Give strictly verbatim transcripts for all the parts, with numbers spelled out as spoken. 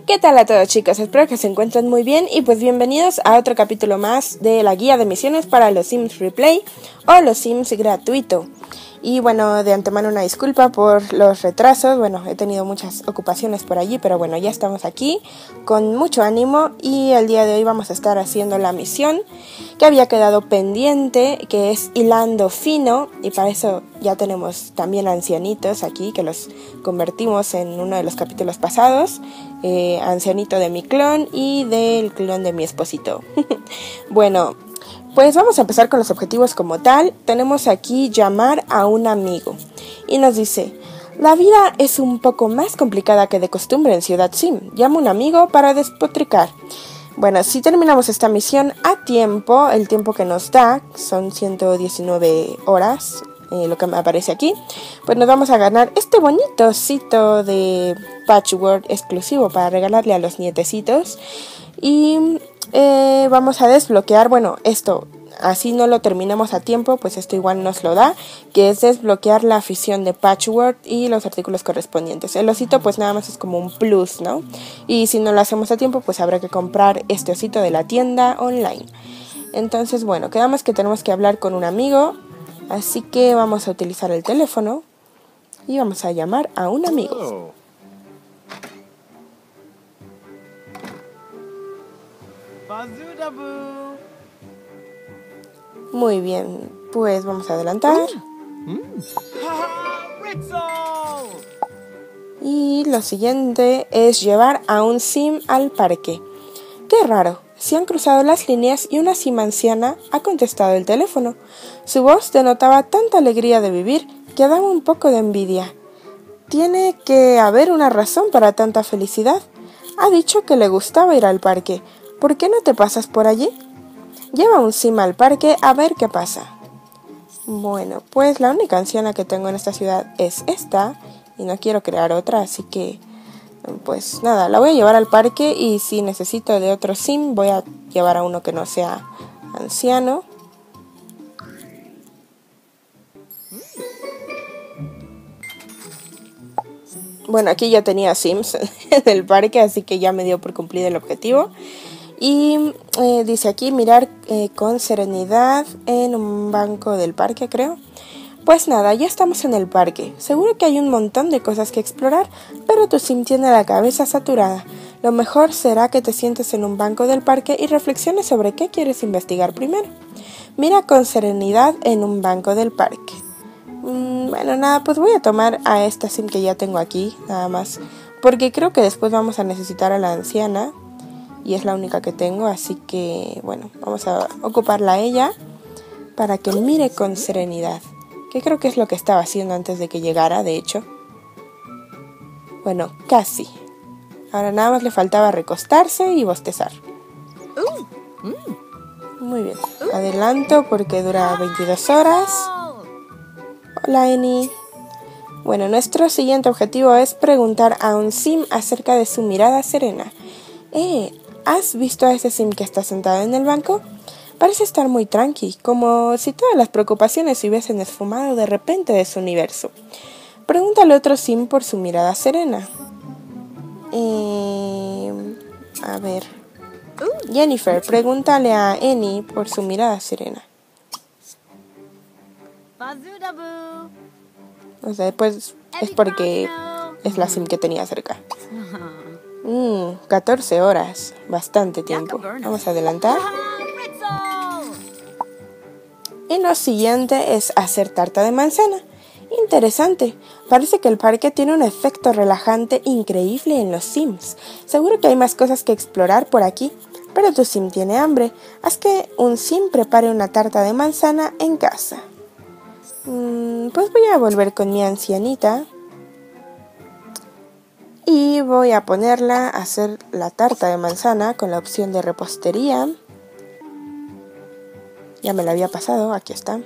¿Qué tal a todos, chicos? Espero que se encuentren muy bien y pues bienvenidos a otro capítulo más de la guía de misiones para los Sims Replay o los Sims gratuito. Y bueno, de antemano una disculpa por los retrasos, bueno, he tenido muchas ocupaciones por allí, pero bueno, ya estamos aquí con mucho ánimo y el día de hoy vamos a estar haciendo la misión que había quedado pendiente, que es hilando fino, y para eso ya tenemos también ancianitos aquí, que los convertimos en uno de los capítulos pasados, eh, ancianito de mi clon y del clon de mi esposito. Bueno, pues vamos a empezar con los objetivos como tal. Tenemos aquí llamar a un amigo y nos dice: la vida es un poco más complicada que de costumbre en Ciudad Sim. Llama a un amigo para despotricar. Bueno, si terminamos esta misión a tiempo, el tiempo que nos da son ciento diecinueve horas, eh, lo que me aparece aquí, pues nos vamos a ganar este bonito osito de Patchwork exclusivo para regalarle a los nietecitos. Y eh, vamos a desbloquear, bueno, esto, así no lo terminemos a tiempo, pues esto igual nos lo da, que es desbloquear la afición de Patchwork y los artículos correspondientes. El osito pues nada más es como un plus, ¿no? Y si no lo hacemos a tiempo, pues habrá que comprar este osito de la tienda online. Entonces, bueno, quedamos que tenemos que hablar con un amigo, así que vamos a utilizar el teléfono y vamos a llamar a un amigo. Muy bien, pues vamos a adelantar. Y lo siguiente es llevar a un sim al parque. Qué raro, se han cruzado las líneas y una sim anciana ha contestado el teléfono. Su voz denotaba tanta alegría de vivir que daba un poco de envidia. Tiene que haber una razón para tanta felicidad. Ha dicho que le gustaba ir al parque. ¿Por qué no te pasas por allí? Lleva un sim al parque a ver qué pasa. Bueno, pues la única anciana que tengo en esta ciudad es esta y no quiero crear otra, así que pues nada, la voy a llevar al parque y si necesito de otro sim voy a llevar a uno que no sea anciano. Bueno, aquí ya tenía sims en el parque, así que ya me dio por cumplir el objetivo. Y eh, dice aquí mirar eh, con serenidad en un banco del parque, creo. Pues nada, ya estamos en el parque. Seguro que hay un montón de cosas que explorar, pero tu sim tiene la cabeza saturada. Lo mejor será que te sientes en un banco del parque y reflexiones sobre qué quieres investigar primero. Mira con serenidad en un banco del parque. Mm, bueno, nada, pues voy a tomar a esta sim que ya tengo aquí, nada más. Porque creo que después vamos a necesitar a la anciana. Y es la única que tengo, así que bueno, vamos a ocuparla a ella para que mire con serenidad, que creo que es lo que estaba haciendo antes de que llegara, de hecho. Bueno, casi. Ahora nada más le faltaba recostarse y bostezar. Muy bien, adelanto porque dura veintidós horas. Hola, Eni. Bueno, nuestro siguiente objetivo es preguntar a un sim acerca de su mirada serena. Eh, ¿has visto a ese sim que está sentado en el banco? Parece estar muy tranqui, como si todas las preocupaciones se hubiesen esfumado de repente de su universo. Pregúntale a otro sim por su mirada serena. Eh, a ver. Jennifer, pregúntale a Eni por su mirada serena. O sea, pues es porque es la sim que tenía cerca. Mm, catorce horas, bastante tiempo. Vamos a adelantar. Y lo siguiente es hacer tarta de manzana. Interesante, parece que el parque tiene un efecto relajante increíble en los sims. Seguro que hay más cosas que explorar por aquí, pero tu sim tiene hambre. Haz que un sim prepare una tarta de manzana en casa. Mm, pues voy a volver con mi ancianita. Y voy a ponerla a hacer la tarta de manzana con la opción de repostería. Ya me la había pasado, aquí está.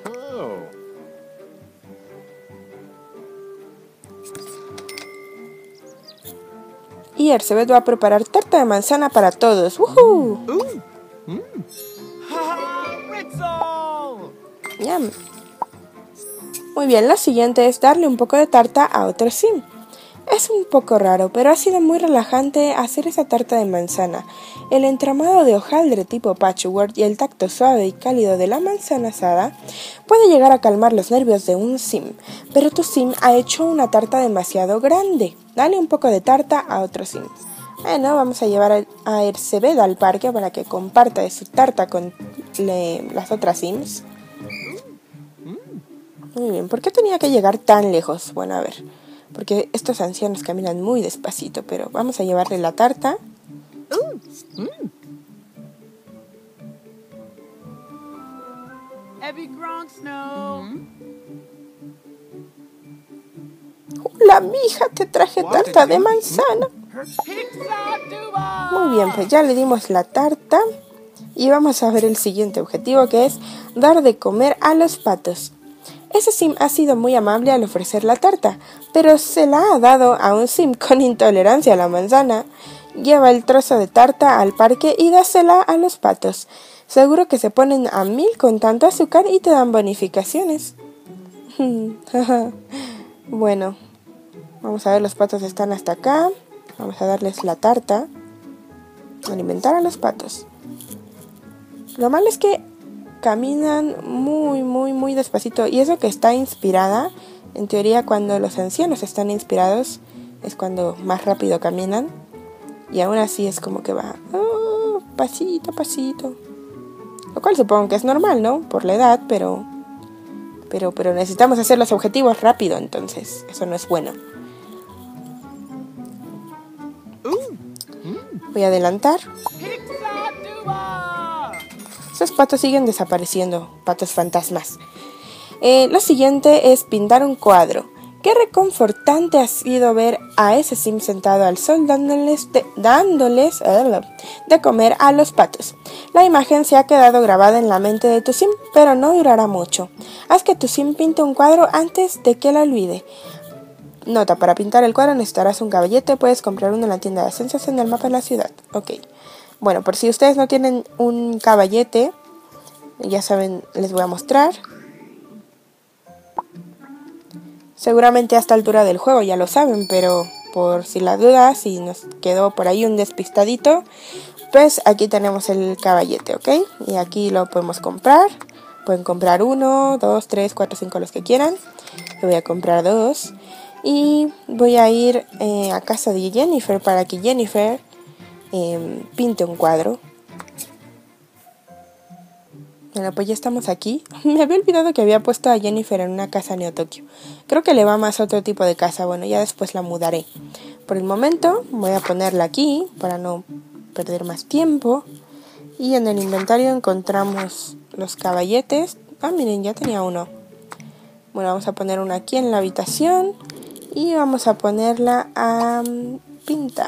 Y Ercebet va a preparar tarta de manzana para todos. ¡Woohoo! Yum. Muy bien, la siguiente es darle un poco de tarta a otro sim. Es un poco raro, pero ha sido muy relajante hacer esa tarta de manzana. El entramado de hojaldre tipo patchwork y el tacto suave y cálido de la manzana asada puede llegar a calmar los nervios de un sim, pero tu sim ha hecho una tarta demasiado grande. Dale un poco de tarta a otro sim. Bueno, vamos a llevar a, a Ercebet al parque para que comparta de su tarta con le, las otras sims. Muy bien, ¿por qué tenía que llegar tan lejos? Bueno, a ver, porque estos ancianos caminan muy despacito, pero vamos a llevarle la tarta. Hola, mija, te traje tarta de manzana. Muy bien, pues ya le dimos la tarta y vamos a ver el siguiente objetivo, que es dar de comer a los patos. Ese sim ha sido muy amable al ofrecer la tarta, pero se la ha dado a un sim con intolerancia a la manzana. Lleva el trozo de tarta al parque y dásela a los patos. Seguro que se ponen a mil con tanto azúcar y te dan bonificaciones. Bueno, vamos a ver, los patos están hasta acá. Vamos a darles la tarta. Alimentar a los patos. Lo malo es que caminan muy, muy, muy despacito. Y eso que está inspirada, en teoría cuando los ancianos están inspirados, es cuando más rápido caminan. Y aún así es como que va oh, pasito, pasito. Lo cual supongo que es normal, ¿no? Por la edad, pero, pero, pero necesitamos hacer los objetivos rápido, entonces eso no es bueno. Voy a adelantar. Esos patos siguen desapareciendo, patos fantasmas. Eh, lo siguiente es pintar un cuadro. Qué reconfortante ha sido ver a ese sim sentado al sol dándoles, de, dándoles uh, de comer a los patos. La imagen se ha quedado grabada en la mente de tu sim, pero no durará mucho. Haz que tu sim pinte un cuadro antes de que lo olvide. Nota, para pintar el cuadro necesitarás un caballete, puedes comprar uno en la tienda de ascensos en el mapa de la ciudad. Ok. Bueno, por si ustedes no tienen un caballete, ya saben, les voy a mostrar. Seguramente a esta altura del juego ya lo saben, pero por si las dudas, si nos quedó por ahí un despistadito, pues aquí tenemos el caballete, ¿ok? Y aquí lo podemos comprar. Pueden comprar uno, dos, tres, cuatro, cinco, los que quieran. Yo voy a comprar dos. Y voy a ir eh, a casa de Jennifer para que Jennifer eh, pinte un cuadro. Bueno, pues ya estamos aquí. Me había olvidado que había puesto a Jennifer en una casa Neo Tokio. Creo que le va más a otro tipo de casa. Bueno, ya después la mudaré. Por el momento voy a ponerla aquí para no perder más tiempo. Y en el inventario encontramos los caballetes. Ah, miren, ya tenía uno. Bueno, vamos a poner uno aquí en la habitación. Y vamos a ponerla a pintar.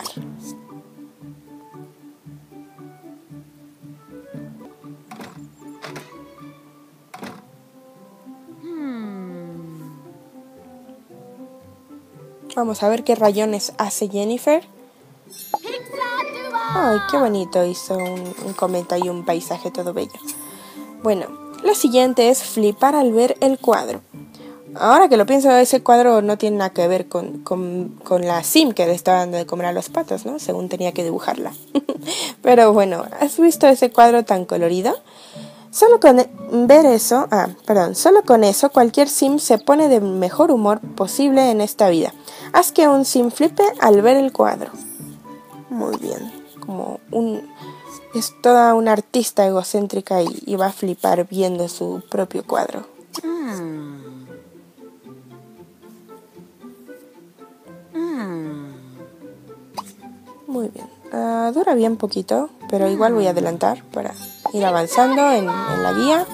Vamos a ver qué rayones hace Jennifer. Ay, qué bonito, hizo un, un cometa y un paisaje todo bello. Bueno, lo siguiente es flipar al ver el cuadro. Ahora que lo pienso, ese cuadro no tiene nada que ver con, con, con la sim que le estaba dando de comer a los patos, ¿no? Según tenía que dibujarla. Pero bueno, ¿has visto ese cuadro tan colorido? Solo con ver eso, ah, perdón, solo con eso cualquier sim se pone de mejor humor posible en esta vida. Haz que un sim flipe al ver el cuadro. Muy bien, como un es toda una artista egocéntrica y, y va a flipar viendo su propio cuadro. Mm. Mm. Muy bien, uh, dura bien poquito, pero igual voy a adelantar para ir avanzando en, en la guía.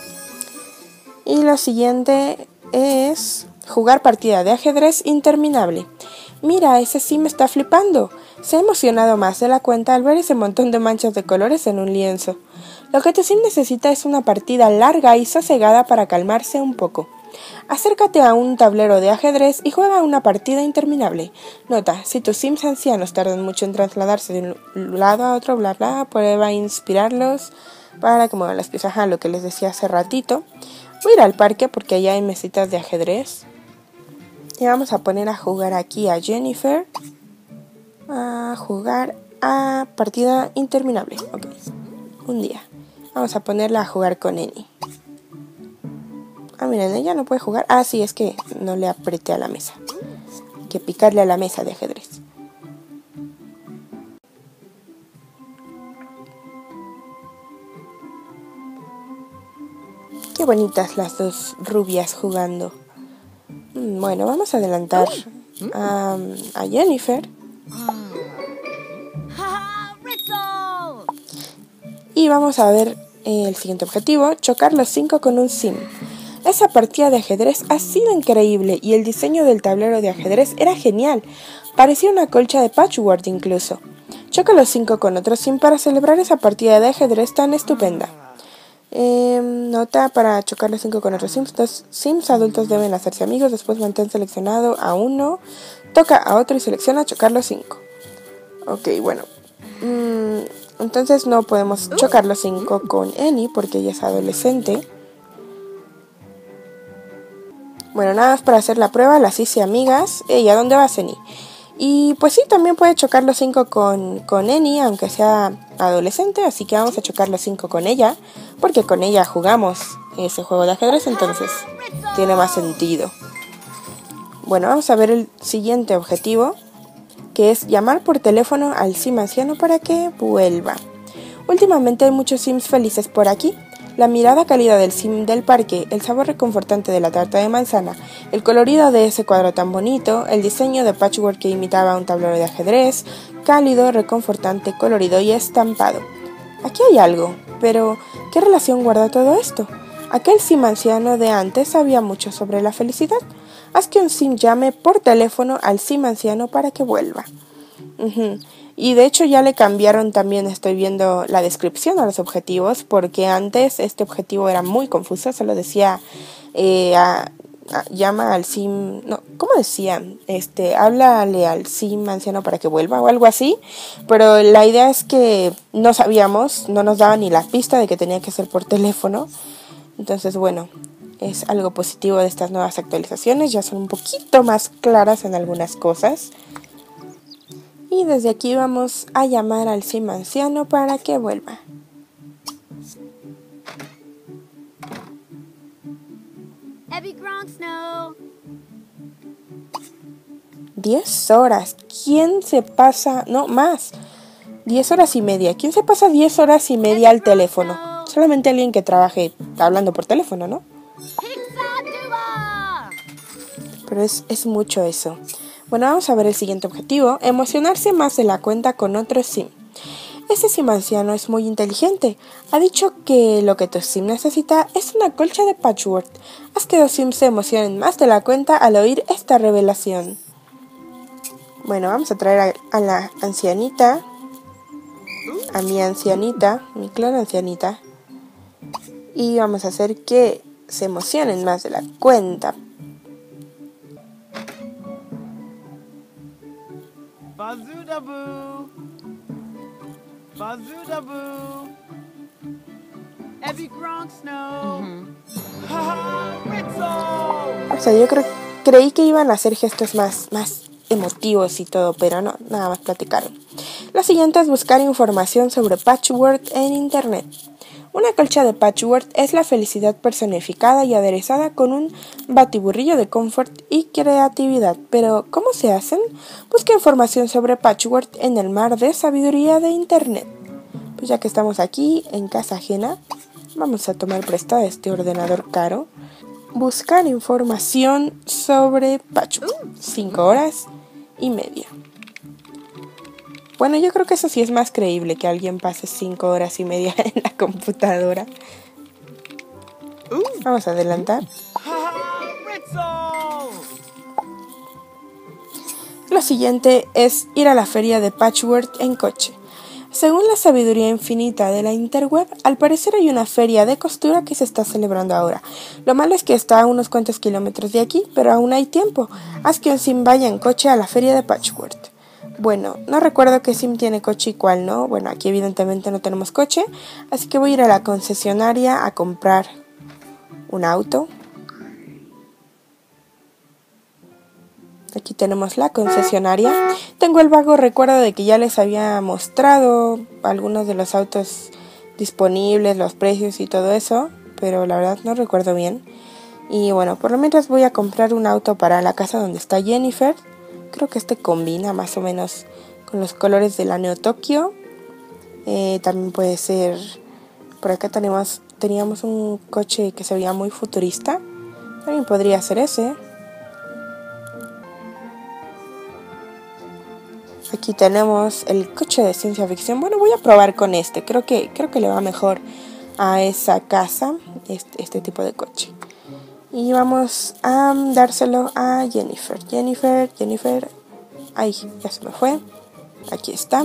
Y lo siguiente es jugar partida de ajedrez interminable. Mira, ese sí me está flipando. Se ha emocionado más de la cuenta al ver ese montón de manchas de colores en un lienzo. Lo que tu sim necesita es una partida larga y sosegada para calmarse un poco. Acércate a un tablero de ajedrez y juega una partida interminable. Nota, si tus sims ancianos tardan mucho en trasladarse de un lado a otro, bla bla, prueba a inspirarlos para que muevan las piezas. Ajá, lo que les decía hace ratito. Voy a ir al parque porque allá hay mesitas de ajedrez. Y vamos a poner a jugar aquí a Jennifer. A jugar a partida interminable. Ok. Un día. Vamos a ponerla a jugar con Annie. Ah, miren, ella no puede jugar. Ah, sí, es que no le apreté a la mesa. Hay que picarle a la mesa de ajedrez. Qué bonitas las dos rubias jugando. Bueno, vamos a adelantar a, a Jennifer. Y vamos a ver el siguiente objetivo, chocar los cinco con un sim. Esa partida de ajedrez ha sido increíble y el diseño del tablero de ajedrez era genial. Parecía una colcha de patchwork incluso. Choca los cinco con otro sim para celebrar esa partida de ajedrez tan estupenda. Eh, nota para chocar los cinco con otros sims. Dos sims adultos deben hacerse amigos. Después mantén seleccionado a uno. Toca a otro y selecciona chocar los cinco. Ok, bueno. Mm, entonces no podemos chocar los cinco con Annie porque ella es adolescente. Bueno, nada más para hacer la prueba, las hice amigas. Ey, ¿a dónde vas, Annie? Y pues sí, también puede chocar los cinco con, con Annie, aunque sea adolescente. Así que vamos a chocar los cinco con ella, porque con ella jugamos ese juego de ajedrez, entonces tiene más sentido. Bueno, vamos a ver el siguiente objetivo, que es llamar por teléfono al sim anciano para que vuelva. Últimamente hay muchos sims felices por aquí. La mirada cálida del sim del parque, el sabor reconfortante de la tarta de manzana, el colorido de ese cuadro tan bonito, el diseño de patchwork que imitaba un tablero de ajedrez, cálido, reconfortante, colorido y estampado. Aquí hay algo, pero ¿qué relación guarda todo esto? Aquel sim anciano de antes sabía mucho sobre la felicidad. Haz que un sim llame por teléfono al sim anciano para que vuelva. Uh-huh. Y de hecho ya le cambiaron también, estoy viendo la descripción a los objetivos, porque antes este objetivo era muy confuso, solo decía eh, a, a, llama al sim, no, ¿cómo decía? Este, háblale al sim anciano para que vuelva o algo así, pero la idea es que no sabíamos, no nos daba ni la pista de que tenía que ser por teléfono. Entonces bueno, es algo positivo de estas nuevas actualizaciones, ya son un poquito más claras en algunas cosas. Y desde aquí vamos a llamar al sim anciano para que vuelva. Diez horas. ¿Quién se pasa? No, más. Diez horas y media. ¿Quién se pasa diez horas y media al teléfono? Solamente alguien que trabaje hablando por teléfono, ¿no? Pero es, es mucho eso. Bueno, vamos a ver el siguiente objetivo, emocionarse más de la cuenta con otro sim. Este sim anciano es muy inteligente. Ha dicho que lo que tu sim necesita es una colcha de patchwork. Haz que los sims se emocionen más de la cuenta al oír esta revelación. Bueno, vamos a traer a, a la ancianita, a mi ancianita, mi clon ancianita, y vamos a hacer que se emocionen más de la cuenta. Bazoodabu. Bazoodabu. Abby Gronk Snow. O sea, yo creo, creí que iban a hacer gestos más, más emotivos y todo, pero no, nada más platicaron. Lo siguiente es buscar información sobre patchwork en internet. Una colcha de patchwork es la felicidad personificada y aderezada con un batiburrillo de confort y creatividad. Pero, ¿cómo se hacen? Busca información sobre patchwork en el mar de sabiduría de internet. Pues ya que estamos aquí, en casa ajena, vamos a tomar prestado este ordenador caro. Buscar información sobre patchwork. Cinco horas y media. Bueno, yo creo que eso sí es más creíble, que alguien pase cinco horas y media en la computadora. Vamos a adelantar. Lo siguiente es ir a la feria de patchwork en coche. Según la sabiduría infinita de la interweb, al parecer hay una feria de costura que se está celebrando ahora. Lo malo es que está a unos cuantos kilómetros de aquí, pero aún hay tiempo. Haz que un sim vaya en coche a la feria de patchwork. Bueno, no recuerdo qué sim tiene coche y cuál no. Bueno, aquí evidentemente no tenemos coche, así que voy a ir a la concesionaria a comprar un auto. Aquí tenemos la concesionaria. Tengo el vago recuerdo de que ya les había mostrado algunos de los autos disponibles, los precios y todo eso, pero la verdad no recuerdo bien. Y bueno, por lo menos voy a comprar un auto para la casa donde está Jennifer. Creo que este combina más o menos con los colores de la Neo Tokyo. Eh, también puede ser... Por acá tenemos, teníamos un coche que se veía muy futurista. También podría ser ese. Aquí tenemos el coche de ciencia ficción. Bueno, voy a probar con este. Creo que, creo que le va mejor a esa casa este, este tipo de coche. Y vamos a dárselo a Jennifer. Jennifer, Jennifer. Ay, ya se me fue. Aquí está.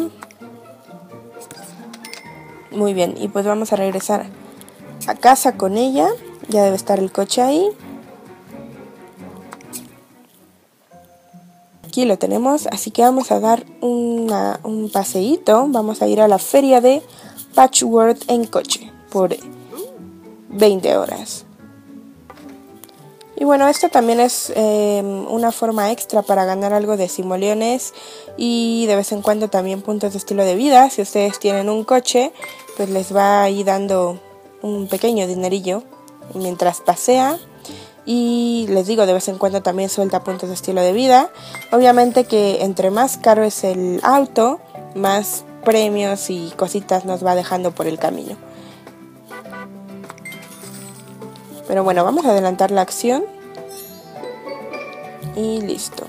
Muy bien, y pues vamos a regresar a casa con ella. Ya debe estar el coche ahí. Aquí lo tenemos, así que vamos a dar una, un paseíto. Vamos a ir a la feria de Patchworth en coche por veinte horas. Y bueno, esto también es eh, una forma extra para ganar algo de simoleones y de vez en cuando también puntos de estilo de vida. Si ustedes tienen un coche, pues les va ahí dando un pequeño dinerillo mientras pasea. Y les digo, de vez en cuando también suelta puntos de estilo de vida. Obviamente que entre más caro es el auto, más premios y cositas nos va dejando por el camino. Pero bueno, vamos a adelantar la acción. Y listo.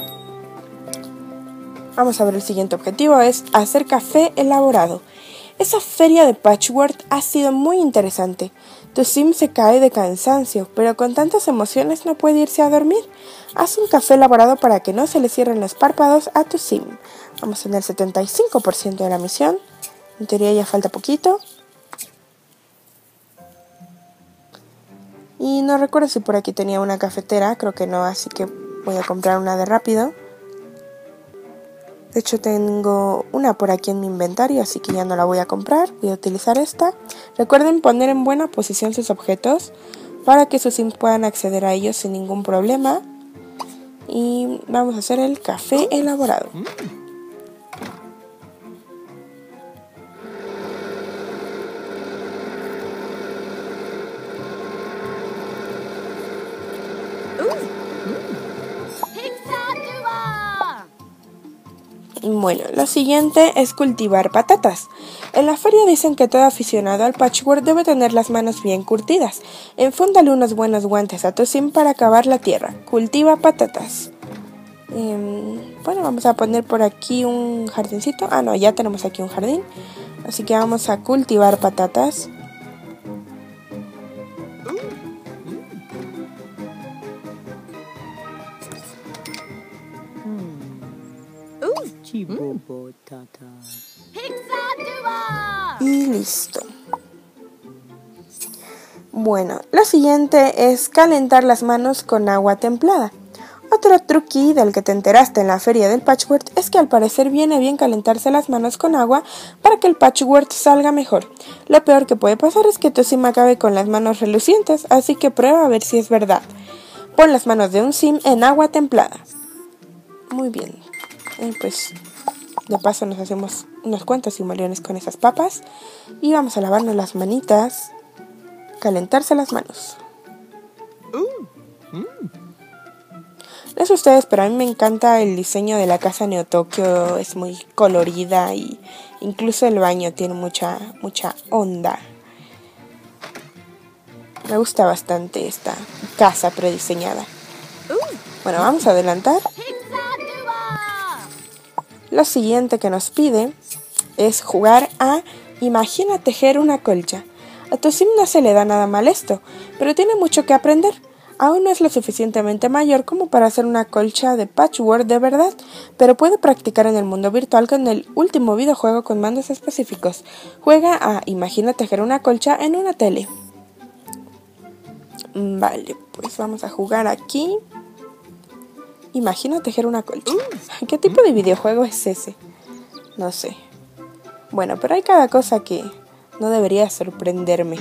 Vamos a ver el siguiente objetivo, es hacer café elaborado. Esa feria de Patchworth ha sido muy interesante. Tu sim se cae de cansancio, pero con tantas emociones no puede irse a dormir. Haz un café elaborado para que no se le cierren los párpados a tu sim. Vamos en el setenta y cinco por ciento de la misión. En teoría ya falta poquito. Y no recuerdo si por aquí tenía una cafetera, creo que no, así que voy a comprar una de rápido. De hecho tengo una por aquí en mi inventario, así que ya no la voy a comprar, voy a utilizar esta. Recuerden poner en buena posición sus objetos para que sus sims puedan acceder a ellos sin ningún problema. Y vamos a hacer el café elaborado. Bueno, lo siguiente es cultivar patatas. En la feria dicen que todo aficionado al patchwork debe tener las manos bien curtidas. Enfúndale unos buenos guantes a tu sim para cavar la tierra. Cultiva patatas. Eh, bueno, vamos a poner por aquí un jardincito. Ah, no, ya tenemos aquí un jardín. Así que vamos a cultivar patatas. Y listo. Bueno, lo siguiente es calentar las manos con agua templada. Otro truqui del que te enteraste en la feria del patchwork es que al parecer viene bien calentarse las manos con agua para que el patchwork salga mejor. Lo peor que puede pasar es que tu sim acabe con las manos relucientes, así que prueba a ver si es verdad. Pon las manos de un sim en agua templada. Muy bien. Eh, pues de paso nos hacemos unos cuantos simoleones con esas papas. Y vamos a lavarnos las manitas. Calentarse las manos. No sé ustedes, pero a mí me encanta el diseño de la casa Neo Tokyo. Es muy colorida y incluso el baño tiene mucha, mucha onda. Me gusta bastante esta casa prediseñada. Bueno, vamos a adelantar. Lo siguiente que nos pide es jugar a Imagina tejer una colcha. A tu sim no se le da nada mal esto, pero tiene mucho que aprender. Aún no es lo suficientemente mayor como para hacer una colcha de patchwork de verdad, pero puede practicar en el mundo virtual con el último videojuego con mandos específicos. Juega a Imagina tejer una colcha en una tele. Vale, pues vamos a jugar aquí. Imagina tejer una colcha. ¿Qué tipo de videojuego es ese? No sé. Bueno, pero hay cada cosa que no debería sorprenderme.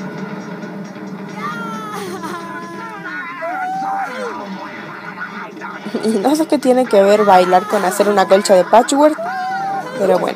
Y no sé qué tiene que ver bailar con hacer una colcha de patchwork, pero bueno.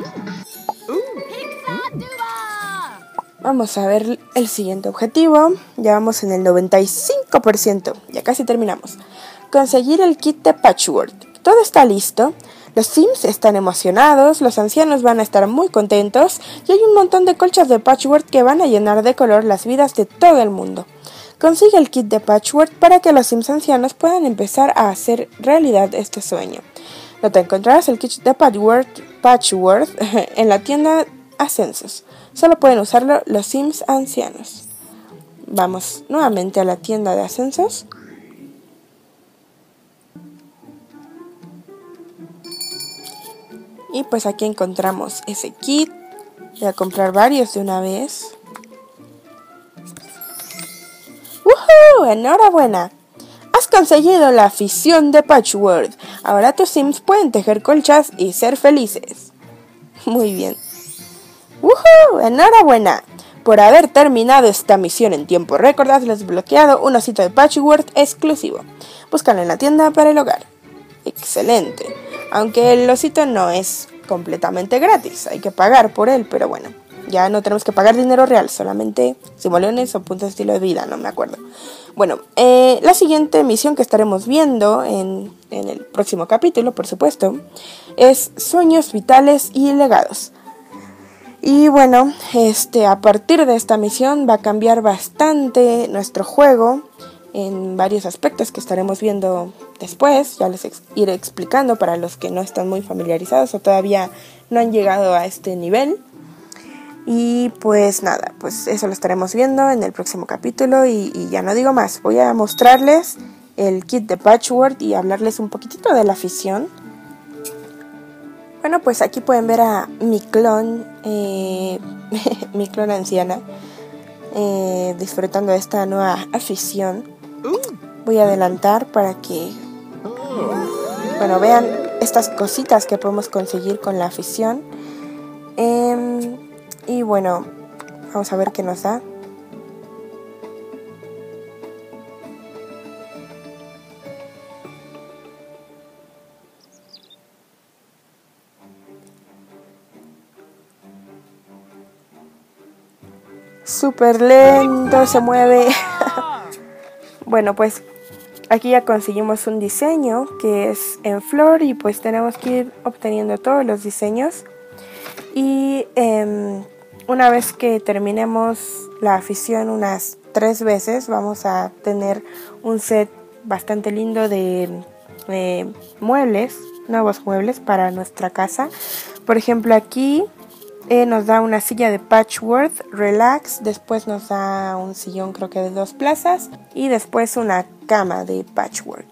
Vamos a ver el siguiente objetivo. Ya vamos en el noventa y cinco por ciento. Ya casi terminamos. Conseguir el kit de patchwork. Todo está listo. Los Sims están emocionados, los ancianos van a estar muy contentos y hay un montón de colchas de patchwork que van a llenar de color las vidas de todo el mundo. Consigue el kit de patchwork para que los Sims ancianos puedan empezar a hacer realidad este sueño. No te encontrarás el kit de patchwork, patchwork en la tienda Ascensos. Solo pueden usarlo los Sims ancianos. Vamos nuevamente a la tienda de Ascensos. Y pues aquí encontramos ese kit. Voy a comprar varios de una vez. ¡Woohoo! ¡Enhorabuena! Has conseguido la afición de patchwork. Ahora tus Sims pueden tejer colchas y ser felices. Muy bien. ¡Woohoo! ¡Enhorabuena! Por haber terminado esta misión en tiempo récord, has desbloqueado un osito de patchwork exclusivo. Búscalo en la tienda para el hogar. Excelente. Aunque el osito no es completamente gratis, hay que pagar por él, pero bueno, ya no tenemos que pagar dinero real, solamente simoleones o puntos de estilo de vida, no me acuerdo. Bueno, eh, la siguiente misión que estaremos viendo en, en el próximo capítulo, por supuesto, es Sueños Vitales y Legados. Y bueno, este, a partir de esta misión va a cambiar bastante nuestro juego en varios aspectos que estaremos viendo después. Ya les ex- iré explicando para los que no están muy familiarizados o todavía no han llegado a este nivel. Y pues nada, pues eso lo estaremos viendo en el próximo capítulo y, y ya no digo más. Voy a mostrarles el kit de patchwork y hablarles un poquitito de la afición. Bueno, pues aquí pueden ver a mi clon, eh, mi clon anciana, eh, disfrutando de esta nueva afición. Voy a adelantar para que, bueno, vean estas cositas que podemos conseguir con la afición. Eh, y bueno, vamos a ver qué nos da. Súper lento se mueve. Bueno, pues aquí ya conseguimos un diseño que es en flor y pues tenemos que ir obteniendo todos los diseños. Y eh, una vez que terminemos la afición unas tres veces, vamos a tener un set bastante lindo de eh, muebles, nuevos muebles para nuestra casa. Por ejemplo, aquí eh, nos da una silla de patchwork relax, después nos da un sillón creo que de dos plazas y después una cama de patchwork.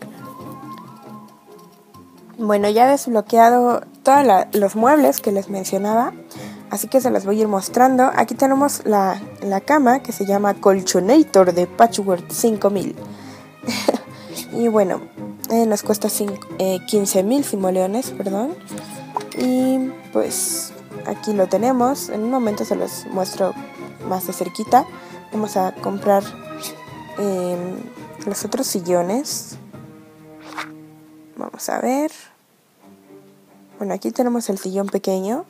Bueno, ya he desbloqueado todos los muebles que les mencionaba, así que se los voy a ir mostrando. Aquí tenemos la, la cama que se llama Colchonator de Patchwork cinco mil. Y bueno, eh, nos cuesta eh, quince mil simoleones, perdón. Y pues aquí lo tenemos. En un momento se los muestro más de cerquita. Vamos a comprar eh, los otros sillones. Vamos a ver. Bueno, aquí tenemos el sillón pequeño.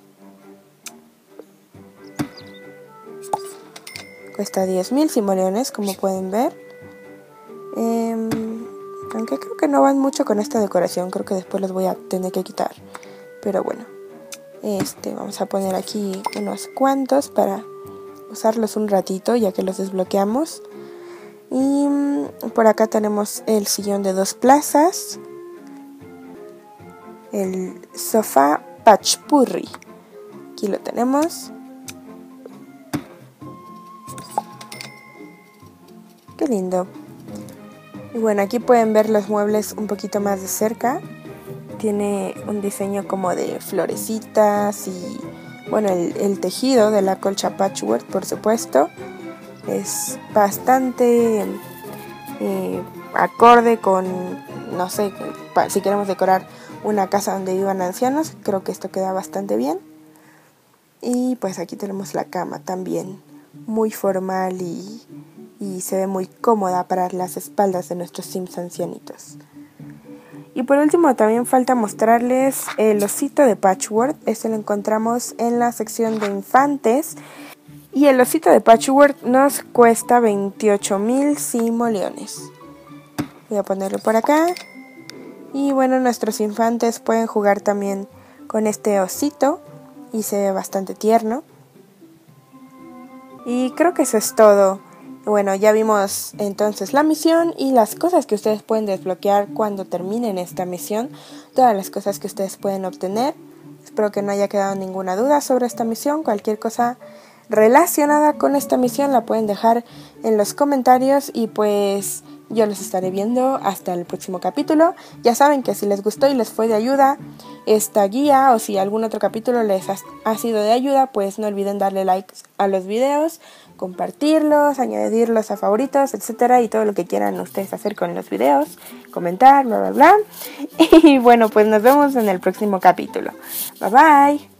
Cuesta diez mil simoleones, como pueden ver. Eh, aunque creo que no van mucho con esta decoración. Creo que después los voy a tener que quitar. Pero bueno. Este, vamos a poner aquí unos cuantos para usarlos un ratito, ya que los desbloqueamos. Y por acá tenemos el sillón de dos plazas. El sofá Patchpurri. Aquí lo tenemos. Qué lindo. Y bueno, aquí pueden ver los muebles un poquito más de cerca. Tiene un diseño como de florecitas y bueno, el, el tejido de la colcha patchwork, por supuesto, es bastante eh, acorde con, no sé, si queremos decorar una casa donde vivan ancianos, creo que esto queda bastante bien. Y pues aquí tenemos la cama también, muy formal y, y se ve muy cómoda para las espaldas de nuestros Sims ancianitos. Y por último también falta mostrarles el osito de Patchwork. Este lo encontramos en la sección de infantes. Y el osito de Patchwork nos cuesta veintiocho mil simoleones. Voy a ponerlo por acá. Y bueno, nuestros infantes pueden jugar también con este osito. Y se ve bastante tierno. Y creo que eso es todo. Bueno, ya vimos entonces la misión y las cosas que ustedes pueden desbloquear cuando terminen esta misión. Todas las cosas que ustedes pueden obtener. Espero que no haya quedado ninguna duda sobre esta misión. Cualquier cosa relacionada con esta misión la pueden dejar en los comentarios y pues yo los estaré viendo hasta el próximo capítulo. Ya saben que si les gustó y les fue de ayuda esta guía o si algún otro capítulo les ha, ha sido de ayuda, pues no olviden darle like a los videos, compartirlos, añadirlos a favoritos, etcétera, y todo lo que quieran ustedes hacer con los videos, comentar, bla bla bla. Y bueno, pues nos vemos en el próximo capítulo. Bye bye.